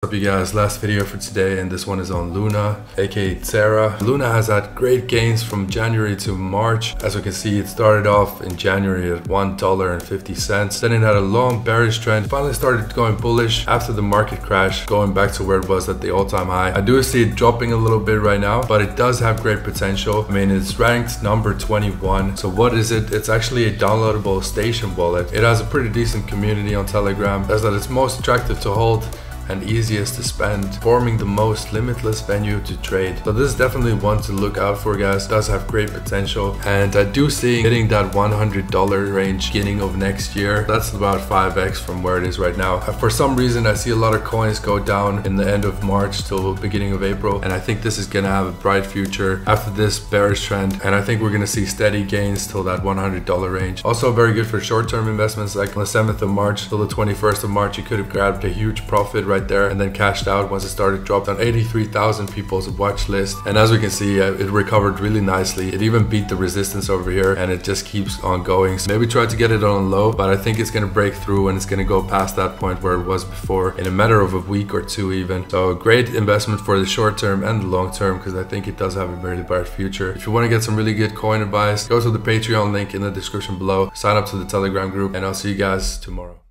up, you guys? Last video for today, and this one is on Luna, aka Terra. Luna has had great gains from January to March. As we can see, it started off in January at $1.50. Then it had a long bearish trend, finally started going bullish after the market crash, going back to where it was at the all-time high. I do see it dropping a little bit right now, but it does have great potential. I mean, it's ranked number 21. So what is it? It's actually a downloadable station wallet. It has a pretty decent community on Telegram. That's that it's most attractive to hold and easiest to spend, forming the most limitless venue to trade. So this is definitely one to look out for, guys. It does have great potential, and I do see hitting that $100 range beginning of next year. That's about 5x from where it is right now. For some reason, I see a lot of coins go down in the end of March till beginning of April, and I think this is gonna have a bright future after this bearish trend, and I think we're gonna see steady gains till that $100 range. Also very good for short-term investments, like on the 7th of March till the 21st of March, you could have grabbed a huge profit right there and then cashed out once it started, dropped on 83,000 people's watch list. And as we can see, it recovered really nicely. It even beat the resistance over here, and it just keeps on going. So maybe try to get it on low, but I think it's going to break through and it's going to go past that point where it was before in a matter of a week or two even. So a great investment for the short term and the long term, because I think it does have a very bright future. If you want to get some really good coin advice, go to the Patreon link in the description below, sign up to the Telegram group, and I'll see you guys tomorrow.